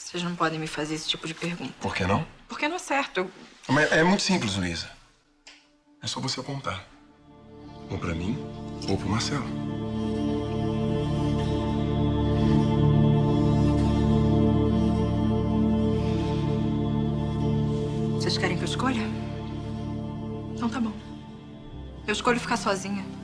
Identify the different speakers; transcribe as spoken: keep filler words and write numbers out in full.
Speaker 1: Vocês não podem me fazer esse tipo de pergunta.
Speaker 2: Por que não?
Speaker 1: Porque não é certo. Eu...
Speaker 2: Mas é muito simples, Luísa. É só você apontar. Ou pra mim, ou pro Marcelo.
Speaker 1: Vocês querem que eu escolha? Então tá bom. Eu escolho ficar sozinha.